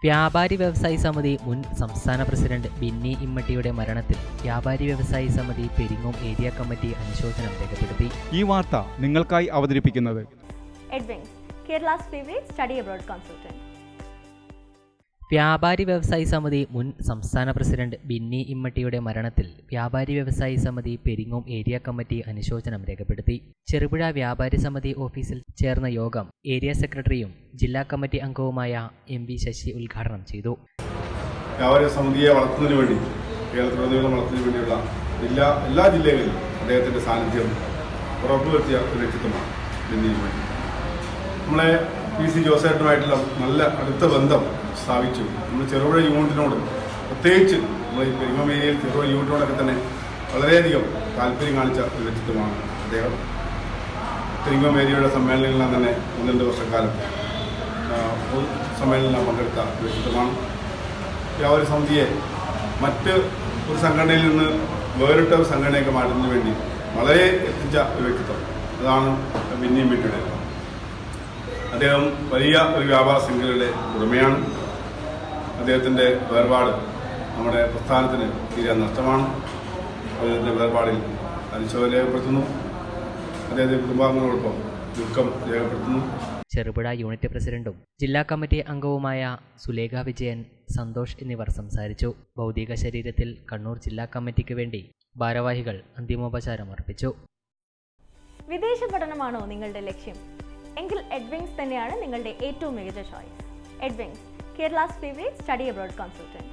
വ്യാപാരി വ്യവസായി സമിതി മുൻ സംസ്ഥാന പ്രസിഡന്റ് ബിന്നി ഇമ്മട്ടിയുടെ മരണത്തിൽ വ്യാപാരി വ്യവസായി സമിതി പെരിങ്ങോം ഏരിയ കമ്മിറ്റി അനുശോചനം രേഖപ്പെടുത്തി. ഈ വാർത്ത നിങ്ങൾക്കായി അവതരിപ്പിക്കുന്നത് Edwings, Kerala's favourite study abroad consultant. വ്യാപാരി വ്യവസായി സമിതി മുൻ സംസ്ഥാന പ്രസിഡന്റ് ബിന്നി ഇമ്മട്ടിയുടെ മരണത്തിൽ വ്യാപാരി വ്യവസായി സമിതി പെരിങ്ങോം ഏരിയ കമ്മിറ്റി അനുശോചനം രേഖപ്പെടുത്തി. ചെറുപുഴ വ്യാപാരി സമിതി ഓഫീസിൽ ചേർന്ന യോഗം ഏരിയ സെക്രട്ടറിയും ജില്ലാ കമ്മിറ്റി അംഗവുമായ എം വി ശശി ഉദ്ഘാടനം ചെയ്തു. വ്യാപാരി സമിതിയെ വളർത്തുന്നതിന് വേണ്ടി, കേരളത്തിലുടനീളം വളർത്തുന്നതിന് വേണ്ടിയുള്ള എല്ലാ ജില്ലകളിലും അദ്ദേഹത്തിൻ്റെ സാന്നിധ്യം ഉറപ്പുവരുത്തിയ ഒരു വ്യക്തിത്വമാണ് ബിന്നി ഇമ്മട്ടി. നമ്മളെ പി സി ജോസേട്ടനുമായിട്ടുള്ള നല്ല അടുത്ത ബന്ധം സ്ഥാപിച്ചു. നമ്മൾ ചെറുപുഴ യൂണിറ്റിനോട്, പ്രത്യേകിച്ച് നമ്മൾ ഈ പെരിങ്ങോം ഏരിയയിൽ ചെറുപുഴ യൂണിറ്റിനോടൊക്കെ തന്നെ വളരെയധികം താല്പര്യം കാണിച്ച ഒരു വ്യക്തിത്വമാണ് അദ്ദേഹം. പെരിങ്ങോം ഏരിയയുടെ സമ്മേളനങ്ങളിലെല്ലാം തന്നെ 1-2 വർഷക്കാലം പൊതു സമ്മേളനം പങ്കെടുത്ത ഒരു വ്യക്തിത്വമാണ്. വ്യാപാരി സമിതിയെ മറ്റ് ഒരു സംഘടനയിൽ നിന്ന് വേറിട്ട ഒരു സംഘടനയൊക്കെ മാറ്റുന്നതിന് വേണ്ടി വളരെ എത്തിച്ച ഒരു വ്യക്തിത്വം, അതാണ് ബിന്നി ഇമ്മട്ടിയുടെ. അദ്ദേഹം വലിയ ഒരു വ്യാപാര ശൃംഖലയുടെ ഉടമയാണ്. അദ്ദേഹത്തിൻ്റെ വേർപാട് നമ്മുടെ പ്രസ്ഥാനത്തിന് തീരെ നഷ്ടമാണ്. അദ്ദേഹത്തിൻ്റെ വേർപാടിൽ അനുശോചനം രേഖപ്പെടുത്തുന്നു. അദ്ദേഹത്തിൻ്റെ കുടുംബാംഗങ്ങളോടൊപ്പം ദുഃഖം രേഖപ്പെടുത്തുന്നു. ചെറുപുഴ യൂണിറ്റ് പ്രസിഡന്റും ജില്ലാ കമ്മിറ്റി അംഗവുമായ സുലേഖ വിജയൻ, സന്തോഷ് എന്നിവർ സംസാരിച്ചു. ഭൗതിക ശരീരത്തിൽ കണ്ണൂർ ജില്ലാ കമ്മിറ്റിക്ക് വേണ്ടി ഭാരവാഹികൾ അന്തിമോപചാരം അർപ്പിച്ചു. വിദേശ പഠനമാണോ നിങ്ങളുടെ ലക്ഷ്യം? എങ്കിൽ എഡ്വിങ്സ് തന്നെയാണ് നിങ്ങളുടെ ഏറ്റവും മികച്ച choice. Edwings, Kerala's favourite study abroad consultant.